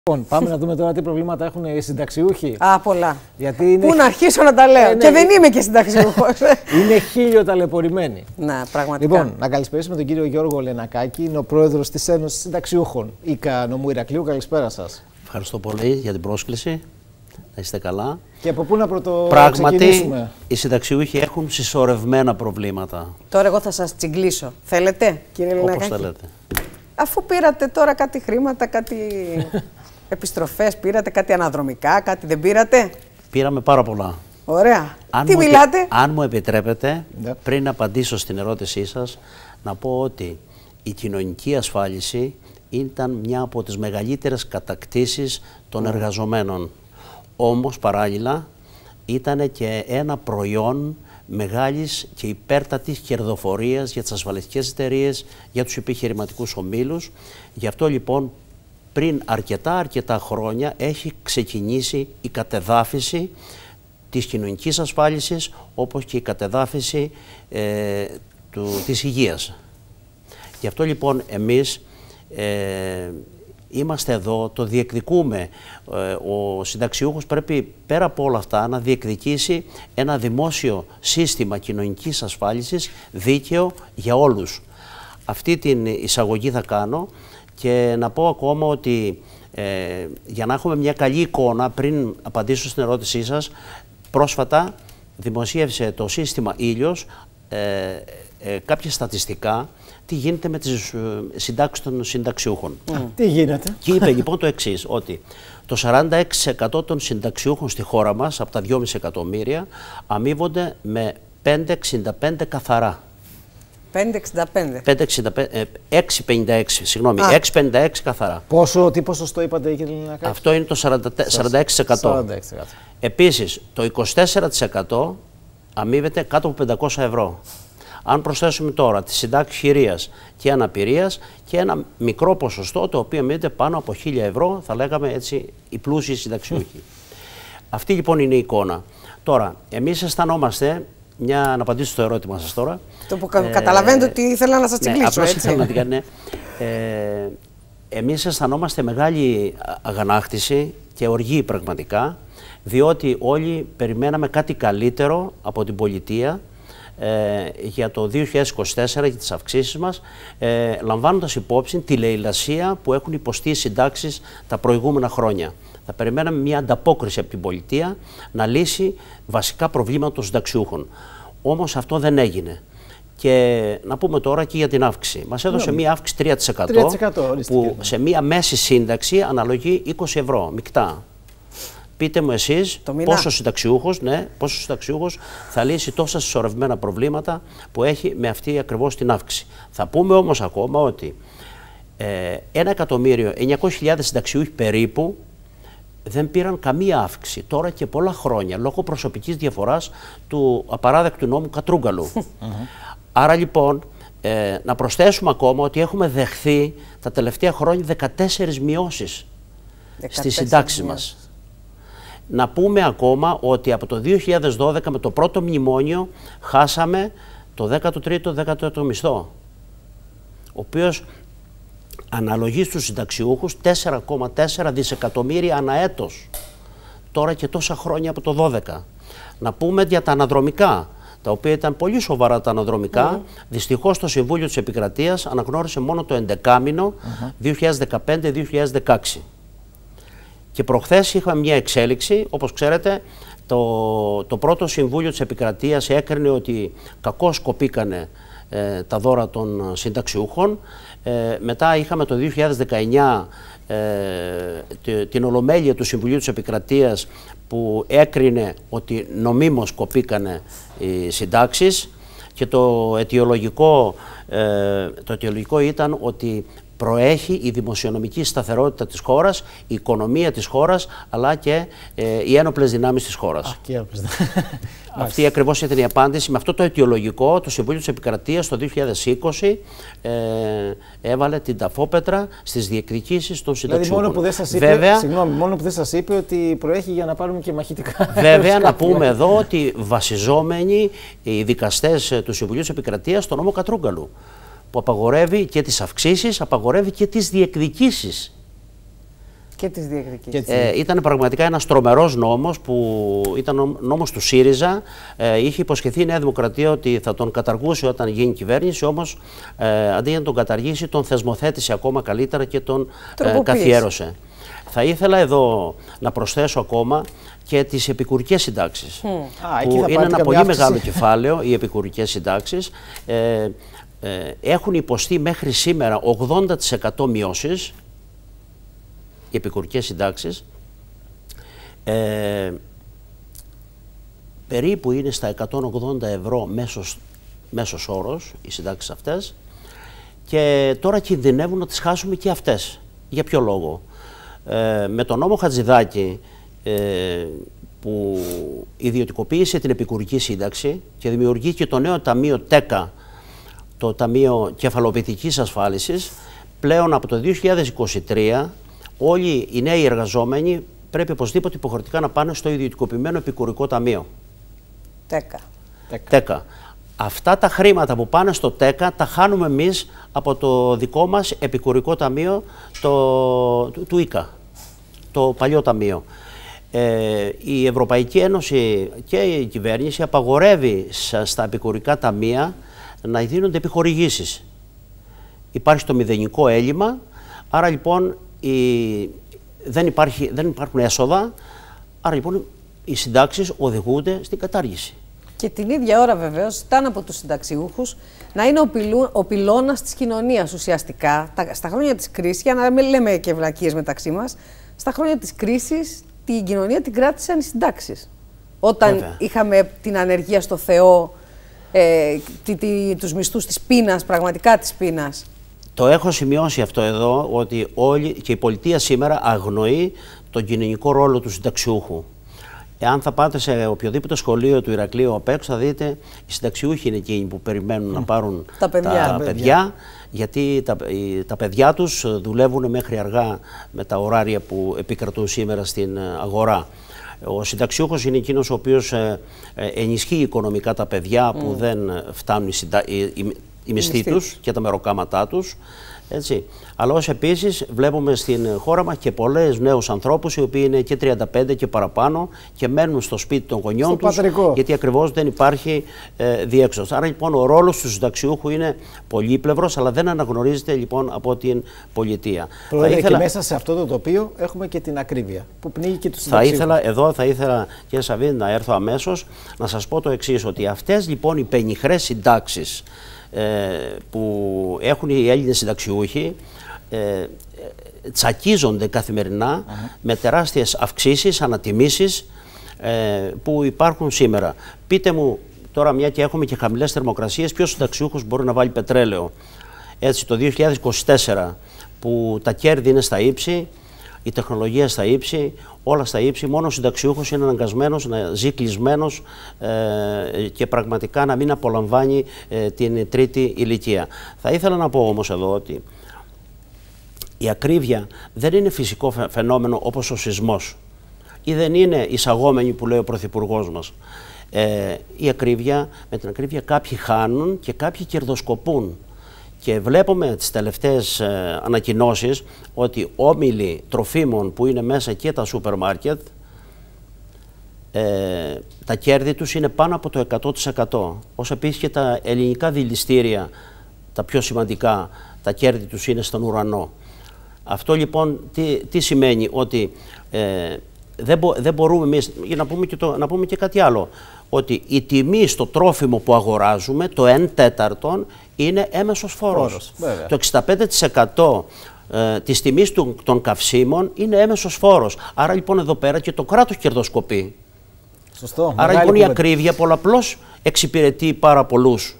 Λοιπόν, πάμε να δούμε τώρα τι προβλήματα έχουν οι συνταξιούχοι. Πολλά. Γιατί είναι... Πού να αρχίσω να τα λέω. Και δεν είμαι και συνταξιούχος. Είναι χίλιο ταλαιπωρημένοι. Ναι, πραγματικά. Λοιπόν, να καλησπερίσουμε τον κύριο Γιώργο Λενακάκη, είναι ο πρόεδρος της Ένωσης Συνταξιούχων. ΙΚΑ Νομού Ηρακλείου, καλησπέρα σας. Ευχαριστώ πολύ για την πρόσκληση. Να είστε καλά. Και από πού να Πράγματι, ξεκινήσουμε. οι συνταξιούχοι έχουν συσσωρευμένα προβλήματα. Τώρα εγώ θα σας τσιγκλίσω. Θέλετε, κύριε Λενακάκη? Όπως θέλετε. Αφού πήρατε τώρα κάτι χρήματα, κάτι επιστροφές, πήρατε κάτι αναδρομικά, κάτι δεν πήρατε? Πήραμε πάρα πολλά. Ωραία. Τι μιλάτε? Αν μου επιτρέπετε, πριν απαντήσω στην ερώτησή σας, να πω ότι η κοινωνική ασφάλιση ήταν μια από τις μεγαλύτερες κατακτήσεις των εργαζομένων. Όμως, παράλληλα, ήταν και ένα προϊόν μεγάλης και υπέρτατης κερδοφορίας για τις ασφαλιστικές εταιρείες, για τους επιχειρηματικούς ομίλους. Γι' αυτό λοιπόν πριν αρκετά χρόνια έχει ξεκινήσει η κατεδάφιση της κοινωνικής ασφάλισης, όπως και η κατεδάφιση της υγείας. Γι' αυτό λοιπόν εμείς είμαστε εδώ, το διεκδικούμε. Ο συνταξιούχος πρέπει πέρα από όλα αυτά να διεκδικήσει ένα δημόσιο σύστημα κοινωνικής ασφάλισης δίκαιο για όλους. Αυτή την εισαγωγή θα κάνω και να πω ακόμα ότι για να έχουμε μια καλή εικόνα, πριν απαντήσω στην ερώτησή σας, πρόσφατα δημοσίευσε το σύστημα Ήλιος κάποια στατιστικά τι γίνεται με τις συντάξεις των συνταξιούχων. Τι γίνεται? Και είπε λοιπόν το εξής, ότι το 46% των συνταξιούχων στη χώρα μας, από τα 2,5 εκατομμύρια, αμείβονται με 5,65 καθαρά. 6,56, συγγνώμη, 6,56 καθαρά. Τι ποσοστό είπατε, κύριε Λενακάκη? Αυτό είναι το 46%. Επίσης, το 24% αμείβεται κάτω από 500 ευρώ. Αν προσθέσουμε τώρα τη συντάξη χειρίας και αναπηρίας και ένα μικρό ποσοστό το οποίο αμείβεται πάνω από 1.000 ευρώ, θα λέγαμε έτσι οι πλούσιοι συνταξιούχοι. Αυτή λοιπόν είναι η εικόνα. Τώρα, εμείς αισθανόμαστε, να απαντήσω στο ερώτημα σας τώρα. Το που καταλαβαίνετε ότι ήθελα να σας τσιγκλίσω, έτσι. Ήθελα να την κάνω, εμείς αισθανόμαστε μεγάλη αγανάκτηση και οργή πραγματικά, διότι όλοι περιμέναμε κάτι καλύτερο από την πολιτεία για το 2024, για τις αυξήσεις μας, λαμβάνοντας υπόψη τη λαιλασία που έχουν υποστεί οι συντάξεις τα προηγούμενα χρόνια. Θα περιμέναμε μια ανταπόκριση από την πολιτεία να λύσει βασικά προβλήματα των συνταξιούχων. Όμως αυτό δεν έγινε. Και να πούμε τώρα και για την αύξηση. Μας έδωσε μια αύξηση 3%, που σε μια μέση σύνταξη αναλογεί 20 ευρώ, μεικτά. Πείτε μου εσείς πόσο συνταξιούχος θα λύσει τόσα συσσωρευμένα προβλήματα που έχει με αυτή ακριβώς την αύξηση. Θα πούμε όμως ακόμα ότι 1.900.000 συνταξιούχοι περίπου δεν πήραν καμία αύξηση τώρα και πολλά χρόνια λόγω προσωπικής διαφοράς του απαράδεκτου νόμου Κατρούγκαλου. Άρα λοιπόν να προσθέσουμε ακόμα ότι έχουμε δεχθεί τα τελευταία χρόνια 14 μειώσεις στις συντάξεις μας. Να πούμε ακόμα ότι από το 2012 με το πρώτο μνημόνιο χάσαμε το 13ο μισθό, ο οποίος αναλογεί στους συνταξιούχους 4,4 δισεκατομμύρια ανά έτος, τώρα και τόσα χρόνια από το 2012. Να πούμε για τα αναδρομικά, τα οποία ήταν πολύ σοβαρά τα αναδρομικά. Δυστυχώς το Συμβούλιο της Επικρατείας αναγνώρισε μόνο το 11μήνο 2015-2016. Και προχθές είχαμε μια εξέλιξη, όπως ξέρετε, το πρώτο Συμβούλιο της Επικρατείας έκρινε ότι κακώς κοπήκανε τα δώρα των συνταξιούχων. Μετά είχαμε το 2019 την ολομέλεια του Συμβουλίου της Επικρατείας που έκρινε ότι νομίμως κοπήκανε οι συντάξεις και το αιτιολογικό ήταν ότι προέχει η δημοσιονομική σταθερότητα της χώρας, η οικονομία της χώρας, αλλά και οι ένοπλες δυνάμεις της χώρας. Αυτή ακριβώς ήταν η απάντηση. Με αυτό το αιτιολογικό, το Συμβούλιο της Επικρατείας το 2020 έβαλε την ταφόπετρα στις διεκδικήσεις των συνταξιούχων. Μόνο που δεν σας είπε ότι προέχει για να πάρουμε και μαχητικά. Βέβαια, να πούμε εδώ ότι βασιζόμενοι οι δικαστές του Συμβουλίου της Επικρατείας στον νόμο Κατρούγκαλου, που απαγορεύει και τις αυξήσεις, απαγορεύει και τις διεκδικήσεις. Και τις διεκδικήσεις. Ήταν πραγματικά ένας τρομερός νόμος που ήταν νόμος του ΣΥΡΙΖΑ. Είχε υποσχεθεί η Νέα Δημοκρατία ότι θα τον καταργούσε όταν γίνει κυβέρνηση, όμως αντί να τον καταργήσει, τον θεσμοθέτησε ακόμα καλύτερα και τον καθιέρωσε. Θα ήθελα εδώ να προσθέσω ακόμα και τις επικουρικές συντάξεις, που είναι ένα πολύ μεγάλο κεφάλαιο. Οι επικουρικές συντάξεις έχουν υποστεί μέχρι σήμερα 80% μειώσεις, οι επικουρικές συντάξεις, περίπου είναι στα 180 ευρώ μέσος όρος οι συντάξεις αυτές, και τώρα κινδυνεύουν να τις χάσουμε και αυτές. Για ποιο λόγο? Με τον νόμο Χατζηδάκη, που ιδιωτικοποίησε την επικουρική σύνταξη και δημιουργεί και το νέο ταμείο ΤΕΚΑ, το Ταμείο Κεφαλοποιητικής Ασφάλισης, πλέον από το 2023 όλοι οι νέοι εργαζόμενοι πρέπει οπωσδήποτε υποχρεωτικά να πάνε στο ιδιωτικοποιημένο επικουρικό ταμείο. ΤΕΚΑ. Αυτά τα χρήματα που πάνε στο ΤΕΚΑ τα χάνουμε εμείς από το δικό μας επικουρικό ταμείο, του ΙΚΑ, το παλιό ταμείο. Η Ευρωπαϊκή Ένωση και η κυβέρνηση απαγορεύει στα επικουρικά ταμεία να δίνονται επιχορηγήσεις. Υπάρχει το μηδενικό έλλειμμα, άρα λοιπόν δεν υπάρχουν έσοδα, άρα λοιπόν οι συντάξεις οδηγούνται στην κατάργηση. Και την ίδια ώρα βεβαίως ζητάνε από τους συνταξιούχους να είναι ο πυλώνας της κοινωνίας ουσιαστικά. Στα χρόνια της κρίσης, για να μην λέμε και βλακίες μεταξύ μας, στα χρόνια της κρίσης την κοινωνία την κράτησαν οι συντάξεις. Όταν είχαμε την ανεργία στο Θεό, τους μισθούς της πείνας, πραγματικά της πείνας. Το έχω σημειώσει αυτό εδώ, ότι όλη και η πολιτεία σήμερα αγνοεί τον κοινωνικό ρόλο του συνταξιούχου. Εάν θα πάτε σε οποιοδήποτε σχολείο του Ηρακλείου απ' έξω, θα δείτε οι συνταξιούχοι είναι εκείνοι που περιμένουν να πάρουν τα παιδιά, γιατί τα παιδιά τους δουλεύουν μέχρι αργά με τα ωράρια που επικρατούν σήμερα στην αγορά. Ο συνταξιούχος είναι εκείνος ο οποίος ενισχύει οικονομικά τα παιδιά που δεν φτάνουν οι μισθοί τους και τα μεροκάματά τους. Έτσι. Αλλά ως επίσης βλέπουμε στην χώρα μας και πολλές νέους ανθρώπους οι οποίοι είναι και 35 και παραπάνω και μένουν στο σπίτι των γονιών τους, γιατί ακριβώς δεν υπάρχει διέξοδος. Άρα λοιπόν ο ρόλος του συνταξιούχου είναι πολύπλευρος, αλλά δεν αναγνωρίζεται λοιπόν από την πολιτεία. Πρόεδρε, και μέσα σε αυτό το τοπίο έχουμε και την ακρίβεια που πνίγει και τους συνταξιούχους. Θα ήθελα κύριε Σαββίδη να έρθω αμέσως να σας πω το εξής, ότι αυτές λοιπόν οι πενιχρές συντάξεις που έχουν οι Έλληνες συνταξιούχοι τσακίζονται καθημερινά με τεράστιες αυξήσεις, ανατιμήσεις που υπάρχουν σήμερα. Πείτε μου τώρα, μια και έχουμε και χαμηλές θερμοκρασίες, ποιος συνταξιούχος μπορεί να βάλει πετρέλαιο? Έτσι, το 2024 που τα κέρδη είναι στα ύψη, η τεχνολογία στα ύψη, όλα στα ύψη, μόνο ο συνταξιούχος είναι αναγκασμένος να ζει κλεισμένος και πραγματικά να μην απολαμβάνει την τρίτη ηλικία. Θα ήθελα να πω όμως εδώ ότι η ακρίβεια δεν είναι φυσικό φαινόμενο όπως ο σεισμός ή δεν είναι εισαγόμενη που λέει ο Πρωθυπουργός μας. Με την ακρίβεια κάποιοι χάνουν και κάποιοι κερδοσκοπούν. Και βλέπουμε τις τελευταίες ανακοινώσεις ότι όμιλοι τροφίμων που είναι μέσα και τα σούπερ μάρκετ, τα κέρδη τους είναι πάνω από το 100%. Ως επίσης και τα ελληνικά δηληστήρια, τα πιο σημαντικά, τα κέρδη τους είναι στον ουρανό. Αυτό λοιπόν τι σημαίνει? Ότι δεν μπορούμε εμείς, για να πούμε και κάτι άλλο, ότι η τιμή στο τρόφιμο που αγοράζουμε, το 1/4 είναι έμεσος φόρος. Το 65% της τιμής των καυσίμων είναι έμεσος φόρος. Άρα λοιπόν εδώ πέρα και το κράτος κερδοσκοπεί. Σωστό. Άρα λοιπόν η ακρίβεια πολλαπλώς εξυπηρετεί πάρα πολλούς.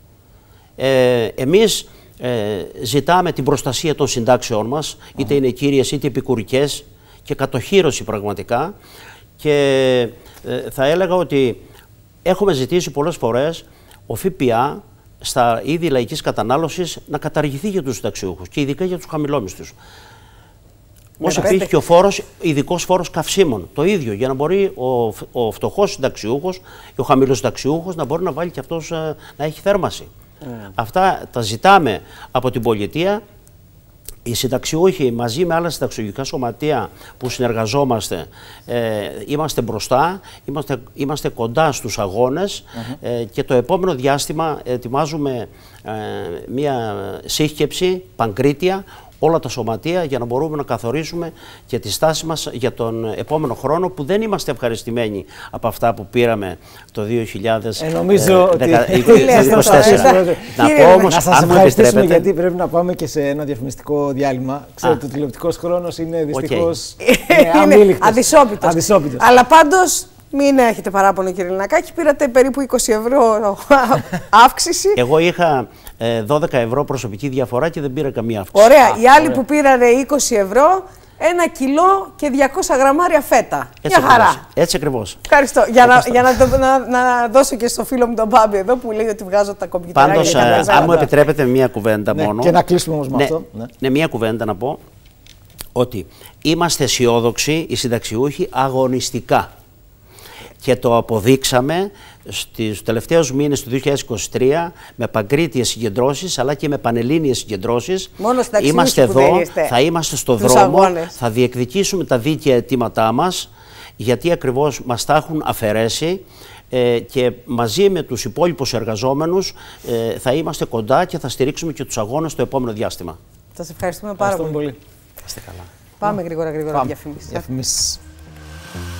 Εμείς ζητάμε την προστασία των συντάξεών μας, είτε είναι κύριες είτε επικουρικές, και κατοχύρωση πραγματικά, και θα έλεγα ότι έχουμε ζητήσει πολλές φορές ο ΦΠΑ στα είδη λαϊκής κατανάλωσης να καταργηθεί για τους συνταξιούχους και ειδικά για τους χαμηλόμισθους. Ως επίσης και ο ειδικός φόρος καυσίμων. Το ίδιο, για να μπορεί ο φτωχός συνταξιούχος και ο χαμηλός συνταξιούχος να μπορεί να βάλει και αυτός να έχει θέρμαση. Αυτά τα ζητάμε από την πολιτεία. Οι συνταξιούχοι μαζί με άλλα συνταξιούχικά σωματεία που συνεργαζόμαστε είμαστε μπροστά, είμαστε κοντά στους αγώνες και το επόμενο διάστημα ετοιμάζουμε μια σύσκεψη παγκρίτια όλα τα σωματεία για να μπορούμε να καθορίσουμε και τη στάση μας για τον επόμενο χρόνο, που δεν είμαστε ευχαριστημένοι από αυτά που πήραμε το 2024. Νομίζω ότι να πω όμως, να σας ευχαριστήσουμε, γιατί πρέπει να πάμε και σε ένα διαφημιστικό διάλειμμα. Ξέρετε, ο τηλεοπτικός χρόνος είναι δυστυχώς αδυσόπιτος. Αλλά πάντως μην έχετε παράπονο, κύριε Λινακάκη, πήρατε περίπου 20 ευρώ αύξηση. Εγώ είχα 12 ευρώ προσωπική διαφορά και δεν πήρα καμία αύξηση. Ωραία. Οι άλλοι που πήρανε 20 ευρώ, 1 κιλό και 200 γραμμάρια φέτα. Έτσι μια χαρά. Έτσι ακριβώς. Ευχαριστώ. Για να δώσω και στο φίλο μου τον Μπάμπη εδώ που λέει ότι βγάζω τα κομπιουτεράκια. Πάντως, αν μου επιτρέπετε μία κουβέντα μόνο. Και να κλείσουμε όμως με αυτό. Ναι, μία κουβέντα να πω. Ότι είμαστε αισιόδοξοι, οι συνταξιούχοι, αγωνιστικά. Και το αποδείξαμε στους τελευταίους μήνες του 2023 με παγκρίτιες συγκεντρώσεις αλλά και με πανελλήνιες συγκεντρώσεις. Είμαστε εδώ, θα είμαστε στο δρόμο, θα διεκδικήσουμε τα δίκαια αιτήματά μας, γιατί ακριβώς μας τα έχουν αφαιρέσει και μαζί με τους υπόλοιπους εργαζόμενους θα είμαστε κοντά και θα στηρίξουμε και τους αγώνες στο επόμενο διάστημα. Σας ευχαριστούμε πάρα πολύ. πολύ. Είστε καλά. Πάμε γρήγορα διαφημίσεις.